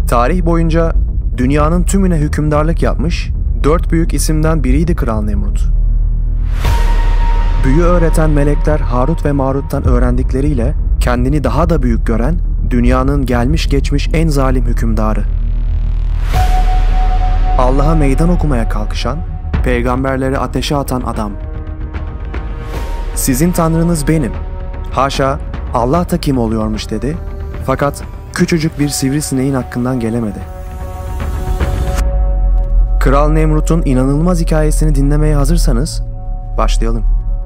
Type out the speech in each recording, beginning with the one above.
Tarih boyunca dünyanın tümüne hükümdarlık yapmış 4 büyük isimden biriydi Kral Nemrut. Büyü öğreten melekler Harut ve Marut'tan öğrendikleriyle kendini daha da büyük gören dünyanın gelmiş geçmiş en zalim hükümdarı. Allah'a meydan okumaya kalkışan, peygamberleri ateşe atan adam. Sizin tanrınız benim. Haşa, Allah da kim oluyormuş dedi. Fakat küçücük bir sivrisineğin hakkından gelemedi. Kral Nemrut'un inanılmaz hikayesini dinlemeye hazırsanız başlayalım.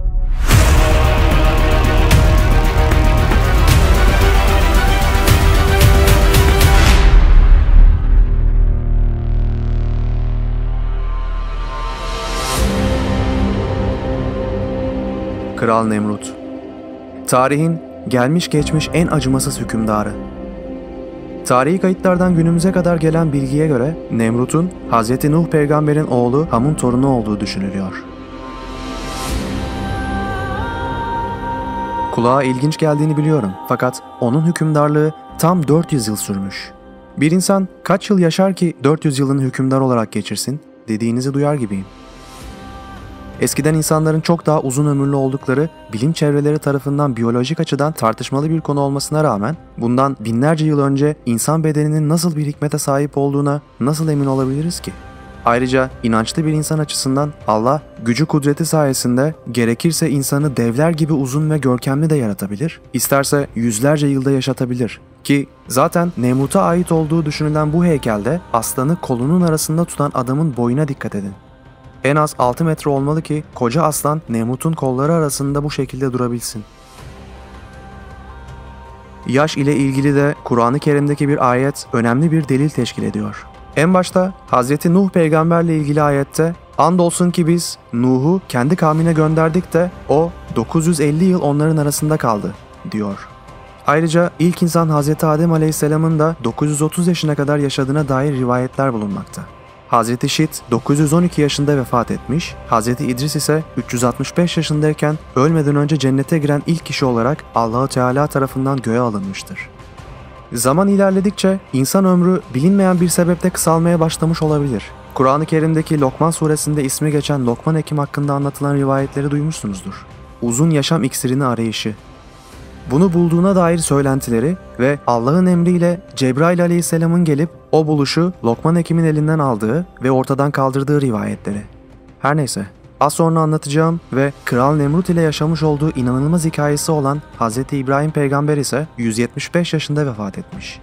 Kral Nemrut, tarihin gelmiş geçmiş en acımasız hükümdarı. Tarihi kayıtlardan günümüze kadar gelen bilgiye göre Nemrut'un Hz. Nuh peygamberin oğlu Ham'ın torunu olduğu düşünülüyor. Kulağa ilginç geldiğini biliyorum fakat onun hükümdarlığı tam 400 yıl sürmüş. Bir insan kaç yıl yaşar ki 400 yılını hükümdar olarak geçirsin dediğinizi duyar gibiyim. Eskiden insanların çok daha uzun ömürlü oldukları bilim çevreleri tarafından biyolojik açıdan tartışmalı bir konu olmasına rağmen bundan binlerce yıl önce insan bedeninin nasıl bir hikmete sahip olduğuna nasıl emin olabiliriz ki? Ayrıca inançlı bir insan açısından Allah gücü kudreti sayesinde gerekirse insanı devler gibi uzun ve görkemli de yaratabilir, isterse yüzlerce yılda yaşatabilir. Ki zaten Nemrut'a ait olduğu düşünülen bu heykelde aslanı kolunun arasında tutan adamın boyuna dikkat edin. En az 6 metre olmalı ki koca aslan Nemrut'un kolları arasında bu şekilde durabilsin. Yaş ile ilgili de Kur'an-ı Kerim'deki bir ayet önemli bir delil teşkil ediyor. En başta Hz. Nuh peygamberle ilgili ayette "Andolsun ki biz Nuh'u kendi kavmine gönderdik de o 950 yıl onların arasında kaldı" diyor. Ayrıca ilk insan Hz. Adem Aleyhisselam'ın da 930 yaşına kadar yaşadığına dair rivayetler bulunmakta. Hz. Şit 912 yaşında vefat etmiş, Hz. İdris ise 365 yaşındayken ölmeden önce cennete giren ilk kişi olarak Allah-u Teala tarafından göğe alınmıştır. Zaman ilerledikçe insan ömrü bilinmeyen bir sebeple kısalmaya başlamış olabilir. Kur'an-ı Kerim'deki Lokman suresinde ismi geçen Lokman Hekim hakkında anlatılan rivayetleri duymuşsunuzdur. Uzun yaşam iksirini arayışı. Bunu bulduğuna dair söylentileri ve Allah'ın emriyle Cebrail aleyhisselamın gelip o buluşu Lokman Hekim'in elinden aldığı ve ortadan kaldırdığı rivayetleri. Her neyse, az sonra anlatacağım ve Kral Nemrut ile yaşamış olduğu inanılmaz hikayesi olan Hz. İbrahim peygamber ise 175 yaşında vefat etmiş.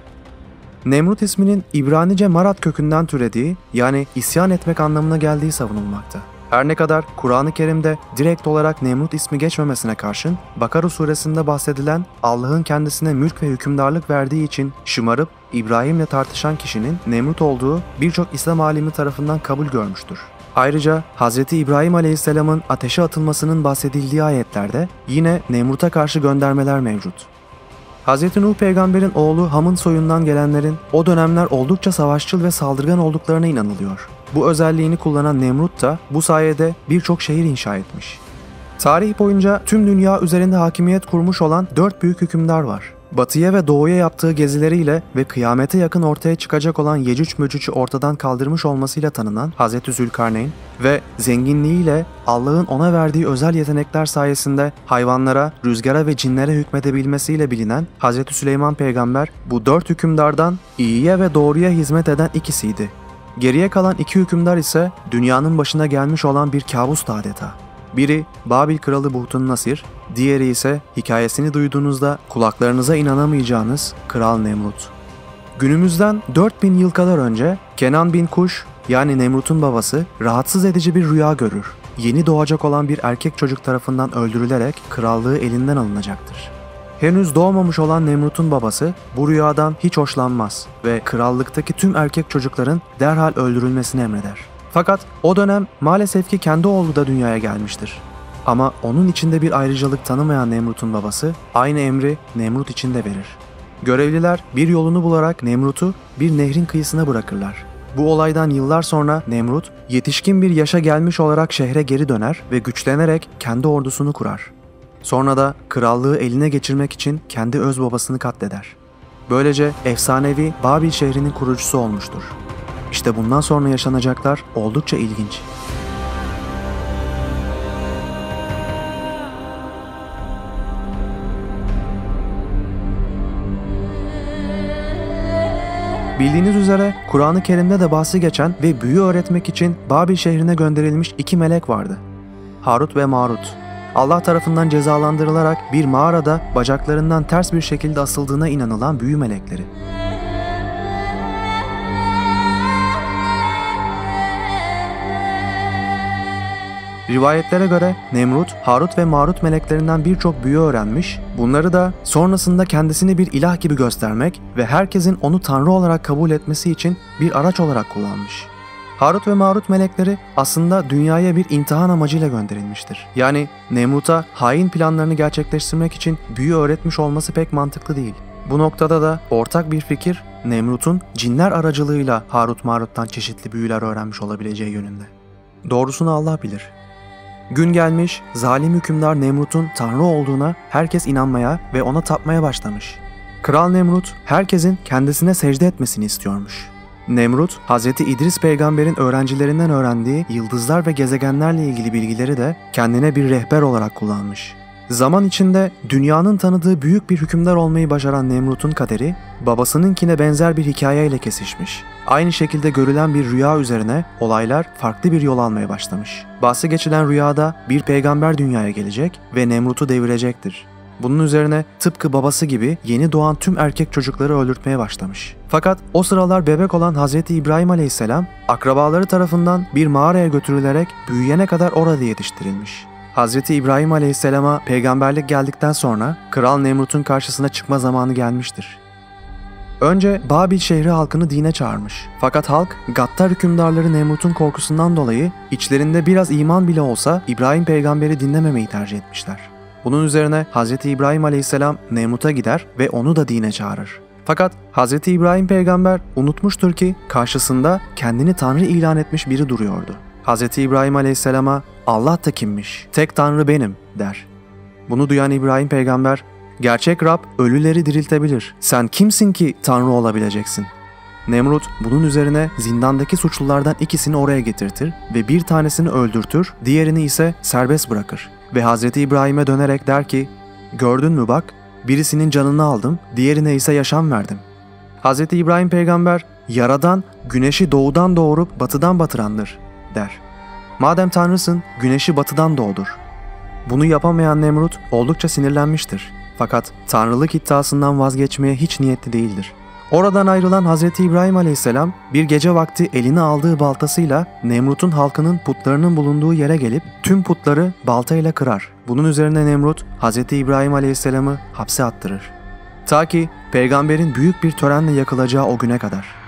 Nemrut isminin İbranice marat kökünden türediği, yani isyan etmek anlamına geldiği savunulmakta. Her ne kadar Kur'an-ı Kerim'de direkt olarak Nemrut ismi geçmemesine karşın, Bakara suresinde bahsedilen Allah'ın kendisine mülk ve hükümdarlık verdiği için şımarıp İbrahim'le tartışan kişinin Nemrut olduğu birçok İslam alimi tarafından kabul görmüştür. Ayrıca Hz. İbrahim Aleyhisselam'ın ateşe atılmasının bahsedildiği ayetlerde yine Nemrut'a karşı göndermeler mevcut. Hz. Nuh peygamberin oğlu Ham'ın soyundan gelenlerin o dönemler oldukça savaşçıl ve saldırgan olduklarına inanılıyor. Bu özelliğini kullanan Nemrut da bu sayede birçok şehir inşa etmiş. Tarih boyunca tüm dünya üzerinde hakimiyet kurmuş olan 4 büyük hükümdar var. Batıya ve doğuya yaptığı gezileriyle ve kıyamete yakın ortaya çıkacak olan Yecüc Möcüc'ü ortadan kaldırmış olmasıyla tanınan Hz. Zülkarneyn ve zenginliğiyle Allah'ın ona verdiği özel yetenekler sayesinde hayvanlara, rüzgara ve cinlere hükmedebilmesiyle bilinen Hz. Süleyman peygamber bu 4 hükümdardan iyiye ve doğruya hizmet eden ikisiydi. Geriye kalan 2 hükümdar ise dünyanın başına gelmiş olan bir kabustu adeta. Biri Babil kralı Buhtun-Nasir, diğeri ise hikayesini duyduğunuzda kulaklarınıza inanamayacağınız Kral Nemrut. Günümüzden 4000 yıl kadar önce Kenan bin Kuş, yani Nemrut'un babası, rahatsız edici bir rüya görür. Yeni doğacak olan bir erkek çocuk tarafından öldürülerek krallığı elinden alınacaktır. Henüz doğmamış olan Nemrut'un babası bu rüyadan hiç hoşlanmaz ve krallıktaki tüm erkek çocukların derhal öldürülmesini emreder. Fakat o dönem maalesef ki kendi oğlu da dünyaya gelmiştir. Ama onun içinde bir ayrıcalık tanımayan Nemrut'un babası aynı emri Nemrut için de verir. Görevliler bir yolunu bularak Nemrut'u bir nehrin kıyısına bırakırlar. Bu olaydan yıllar sonra Nemrut yetişkin bir yaşa gelmiş olarak şehre geri döner ve güçlenerek kendi ordusunu kurar. Sonra da krallığı eline geçirmek için kendi öz babasını katleder. Böylece efsanevi Babil şehrinin kurucusu olmuştur. İşte bundan sonra yaşanacaklar oldukça ilginç. Bildiğiniz üzere Kur'an-ı Kerim'de de bahsi geçen ve büyü öğretmek için Babil şehrine gönderilmiş 2 melek vardı. Harut ve Marut. Allah tarafından cezalandırılarak bir mağarada bacaklarından ters bir şekilde asıldığına inanılan büyü melekleri. Rivayetlere göre Nemrut, Harut ve Marut meleklerinden birçok büyü öğrenmiş, bunları da sonrasında kendisini bir ilah gibi göstermek ve herkesin onu tanrı olarak kabul etmesi için bir araç olarak kullanmış. Harut ve Marut melekleri aslında dünyaya bir imtihan amacıyla gönderilmiştir. Yani Nemrut'a hain planlarını gerçekleştirmek için büyü öğretmiş olması pek mantıklı değil. Bu noktada da ortak bir fikir, Nemrut'un cinler aracılığıyla Harut Marut'tan çeşitli büyüler öğrenmiş olabileceği yönünde. Doğrusunu Allah bilir. Gün gelmiş, zalim hükümdar Nemrut'un tanrı olduğuna herkes inanmaya ve ona tapmaya başlamış. Kral Nemrut, herkesin kendisine secde etmesini istiyormuş. Nemrut, Hz. İdris peygamberin öğrencilerinden öğrendiği yıldızlar ve gezegenlerle ilgili bilgileri de kendine bir rehber olarak kullanmış. Zaman içinde dünyanın tanıdığı büyük bir hükümdar olmayı başaran Nemrut'un kaderi, babasınınkine benzer bir hikayeyle kesişmiş. Aynı şekilde görülen bir rüya üzerine olaylar farklı bir yol almaya başlamış. Bahsi geçilen rüyada bir peygamber dünyaya gelecek ve Nemrut'u devirecektir. Bunun üzerine tıpkı babası gibi yeni doğan tüm erkek çocukları öldürtmeye başlamış. Fakat o sıralar bebek olan Hz. İbrahim Aleyhisselam, akrabaları tarafından bir mağaraya götürülerek büyüyene kadar orada yetiştirilmiş. Hz. İbrahim Aleyhisselam'a peygamberlik geldikten sonra Kral Nemrut'un karşısına çıkma zamanı gelmiştir. Önce Babil şehri halkını dine çağırmış. Fakat halk, gaddar hükümdarları Nemrut'un korkusundan dolayı içlerinde biraz iman bile olsa İbrahim peygamberi dinlememeyi tercih etmişler. Bunun üzerine Hz. İbrahim Aleyhisselam Nemrut'a gider ve onu da dine çağırır. Fakat Hz. İbrahim peygamber unutmuştur ki karşısında kendini tanrı ilan etmiş biri duruyordu. Hz. İbrahim Aleyhisselam'a Allah da kimmiş, tek tanrı benim der. Bunu duyan İbrahim peygamber, gerçek Rab ölüleri diriltebilir, sen kimsin ki tanrı olabileceksin? Nemrut bunun üzerine zindandaki suçlulardan ikisini oraya getirtir ve bir tanesini öldürtür, diğerini ise serbest bırakır. Ve Hz. İbrahim'e dönerek der ki, gördün mü bak, birisinin canını aldım, diğerine ise yaşam verdim. Hz. İbrahim peygamber, Yaradan güneşi doğudan doğurup batıdan batırandır der. Madem tanrısın, güneşi batıdan doğdur. Bunu yapamayan Nemrut oldukça sinirlenmiştir. Fakat tanrılık iddiasından vazgeçmeye hiç niyetli değildir. Oradan ayrılan Hz. İbrahim Aleyhisselam bir gece vakti eline aldığı baltasıyla Nemrut'un halkının putlarının bulunduğu yere gelip tüm putları baltayla kırar. Bunun üzerine Nemrut Hz. İbrahim Aleyhisselam'ı hapse attırır. Ta ki peygamberin büyük bir törenle yakılacağı o güne kadar.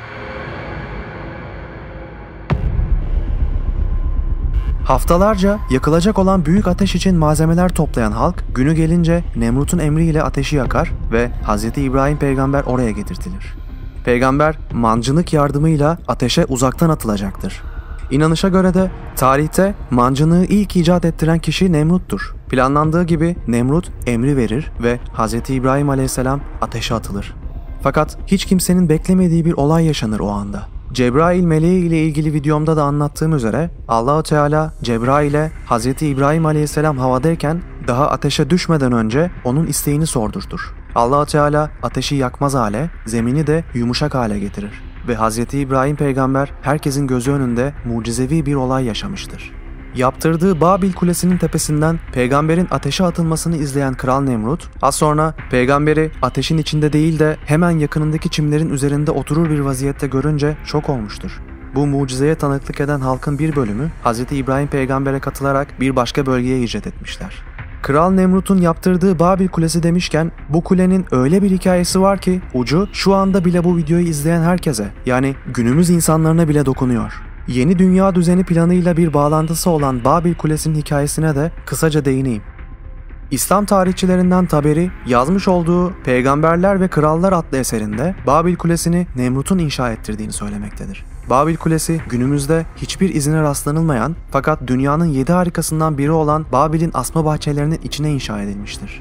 Haftalarca yakılacak olan büyük ateş için malzemeler toplayan halk günü gelince Nemrut'un emriyle ateşi yakar ve Hz. İbrahim peygamber oraya getirtilir. Peygamber mancınık yardımıyla ateşe uzaktan atılacaktır. İnanışa göre de tarihte mancınığı ilk icat ettiren kişi Nemrut'tur. Planlandığı gibi Nemrut emri verir ve Hz. İbrahim Aleyhisselam ateşe atılır. Fakat hiç kimsenin beklemediği bir olay yaşanır o anda. Cebrail meleği ile ilgili videomda da anlattığım üzere Allah-u Teala Cebrail'e Hz. İbrahim Aleyhisselam havadayken daha ateşe düşmeden önce onun isteğini sordurtur. Allah-u Teala ateşi yakmaz hale, zemini de yumuşak hale getirir ve Hz. İbrahim peygamber herkesin gözü önünde mucizevi bir olay yaşamıştır. Yaptırdığı Babil Kulesi'nin tepesinden peygamberin ateşe atılmasını izleyen Kral Nemrut, az sonra peygamberi ateşin içinde değil de hemen yakınındaki çimlerin üzerinde oturur bir vaziyette görünce şok olmuştur. Bu mucizeye tanıklık eden halkın bir bölümü Hz. İbrahim peygambere katılarak bir başka bölgeye hicret etmişler. Kral Nemrut'un yaptırdığı Babil Kulesi demişken bu kulenin öyle bir hikayesi var ki ucu şu anda bile bu videoyu izleyen herkese, yani günümüz insanlarına bile dokunuyor. Yeni dünya düzeni planıyla bir bağlantısı olan Babil Kulesi'nin hikayesine de kısaca değineyim. İslam tarihçilerinden Taberi yazmış olduğu Peygamberler ve Krallar adlı eserinde Babil Kulesi'ni Nemrut'un inşa ettirdiğini söylemektedir. Babil Kulesi günümüzde hiçbir izine rastlanılmayan fakat dünyanın 7 harikasından biri olan Babil'in asma bahçelerinin içine inşa edilmiştir.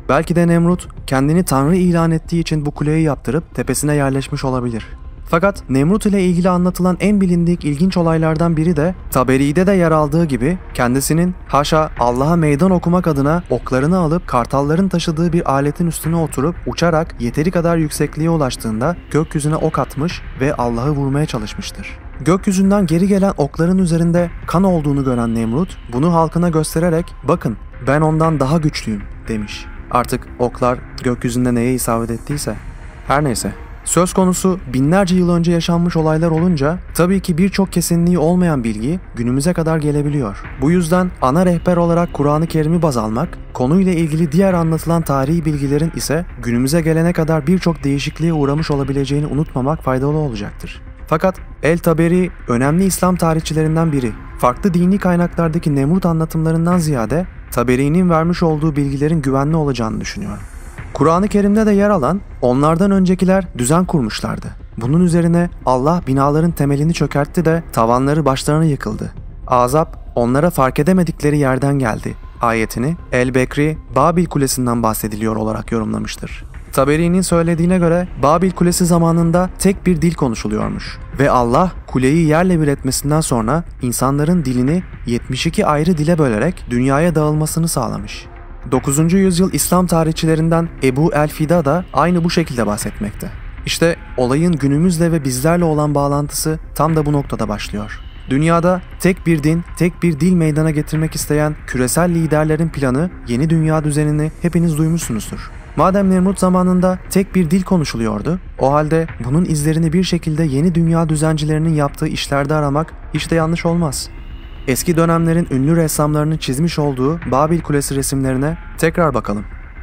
Belki de Nemrut kendini Tanrı ilan ettiği için bu kuleyi yaptırıp tepesine yerleşmiş olabilir. Fakat Nemrut ile ilgili anlatılan en bilindik ilginç olaylardan biri de Taberi'de de yer aldığı gibi kendisinin haşa Allah'a meydan okumak adına oklarını alıp kartalların taşıdığı bir aletin üstüne oturup uçarak yeteri kadar yüksekliğe ulaştığında gökyüzüne ok atmış ve Allah'ı vurmaya çalışmıştır. Gökyüzünden geri gelen okların üzerinde kan olduğunu gören Nemrut bunu halkına göstererek "Bakın, ben ondan daha güçlüyüm." demiş. Artık oklar gökyüzünde neye isabet ettiyse. Her neyse. Söz konusu binlerce yıl önce yaşanmış olaylar olunca tabii ki birçok kesinliği olmayan bilgi günümüze kadar gelebiliyor. Bu yüzden ana rehber olarak Kur'an-ı Kerim'i baz almak, konuyla ilgili diğer anlatılan tarihi bilgilerin ise günümüze gelene kadar birçok değişikliğe uğramış olabileceğini unutmamak faydalı olacaktır. Fakat El-Taberi önemli İslam tarihçilerinden biri. Farklı dini kaynaklardaki Nemrut anlatımlarından ziyade Taberi'nin vermiş olduğu bilgilerin güvenli olacağını düşünüyorum. Kur'an-ı Kerim'de de yer alan onlardan öncekiler düzen kurmuşlardı. Bunun üzerine Allah binaların temelini çökertti de tavanları başlarına yıkıldı. Azap onlara fark edemedikleri yerden geldi ayetini El-Bekri Babil Kulesi'nden bahsediliyor olarak yorumlamıştır. Taberi'nin söylediğine göre Babil Kulesi zamanında tek bir dil konuşuluyormuş ve Allah kuleyi yerle bir etmesinden sonra insanların dilini 72 ayrı dile bölerek dünyaya dağılmasını sağlamış. 9. yüzyıl İslam tarihçilerinden Ebu el-Fida da aynı bu şekilde bahsetmekte. İşte olayın günümüzle ve bizlerle olan bağlantısı tam da bu noktada başlıyor. Dünyada tek bir din, tek bir dil meydana getirmek isteyen küresel liderlerin planı, yeni dünya düzenini hepiniz duymuşsunuzdur. Madem Nemrut zamanında tek bir dil konuşuluyordu, o halde bunun izlerini bir şekilde yeni dünya düzencilerinin yaptığı işlerde aramak hiç de yanlış olmaz. Eski dönemlerin ünlü ressamlarının çizmiş olduğu Babil Kulesi resimlerine tekrar bakalım.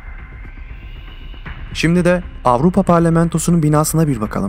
Şimdi de Avrupa Parlamentosu'nun binasına bir bakalım.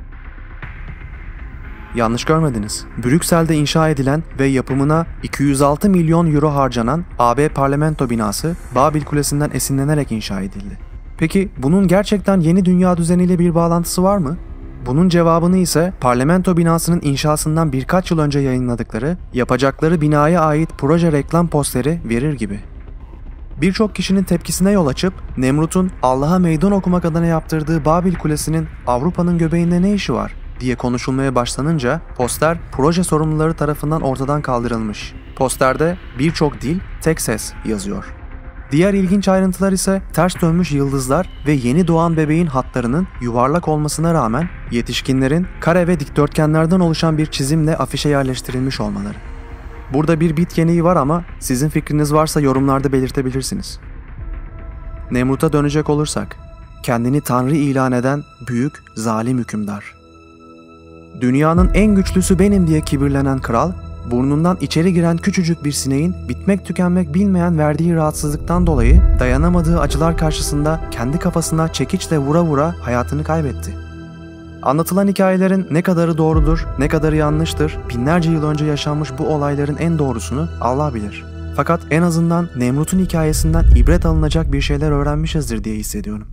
Yanlış görmediniz. Brüksel'de inşa edilen ve yapımına 206 milyon euro harcanan AB Parlamento binası Babil Kulesi'nden esinlenerek inşa edildi. Peki bunun gerçekten yeni dünya düzeniyle bir bağlantısı var mı? Bunun cevabını ise parlamento binasının inşasından birkaç yıl önce yayınladıkları, yapacakları binaya ait proje reklam posteri verir gibi. Birçok kişinin tepkisine yol açıp Nemrut'un Allah'a meydan okumak adına yaptırdığı Babil Kulesi'nin Avrupa'nın göbeğinde ne işi var diye konuşulmaya başlanınca poster proje sorumluları tarafından ortadan kaldırılmış. Posterde birçok dil, tek ses yazıyor. Diğer ilginç ayrıntılar ise ters dönmüş yıldızlar ve yeni doğan bebeğin hatlarının yuvarlak olmasına rağmen yetişkinlerin kare ve dikdörtgenlerden oluşan bir çizimle afişe yerleştirilmiş olmaları. Burada bir bit yeniği var ama sizin fikriniz varsa yorumlarda belirtebilirsiniz. Nemrut'a dönecek olursak, kendini Tanrı ilan eden büyük, zalim hükümdar. Dünyanın en güçlüsü benim diye kibirlenen kral, burnundan içeri giren küçücük bir sineğin bitmek tükenmek bilmeyen verdiği rahatsızlıktan dolayı dayanamadığı acılar karşısında kendi kafasına çekiçle vura vura hayatını kaybetti. Anlatılan hikayelerin ne kadarı doğrudur, ne kadarı yanlıştır, binlerce yıl önce yaşanmış bu olayların en doğrusunu Allah bilir. Fakat en azından Nemrut'un hikayesinden ibret alınacak bir şeyler öğrenmişizdir diye hissediyorum.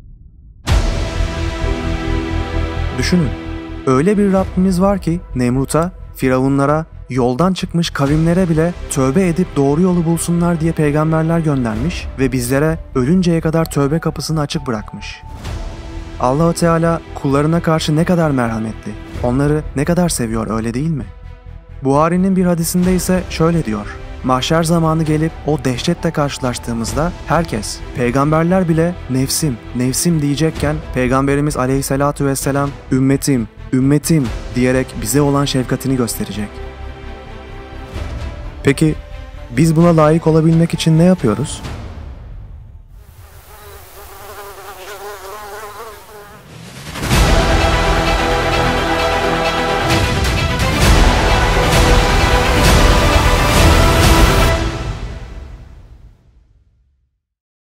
Düşünün, öyle bir Rabbimiz var ki Nemrut'a, firavunlara, yoldan çıkmış kavimlere bile tövbe edip doğru yolu bulsunlar diye peygamberler göndermiş ve bizlere ölünceye kadar tövbe kapısını açık bırakmış. Allah-u Teala kullarına karşı ne kadar merhametli, onları ne kadar seviyor öyle değil mi? Buhari'nin bir hadisinde ise şöyle diyor: mahşer zamanı gelip o dehşetle karşılaştığımızda herkes, peygamberler bile nefsim, nefsim diyecekken Peygamberimiz aleyhissalatu vesselam ümmetim, ümmetim diyerek bize olan şefkatini gösterecek. Peki biz buna layık olabilmek için ne yapıyoruz?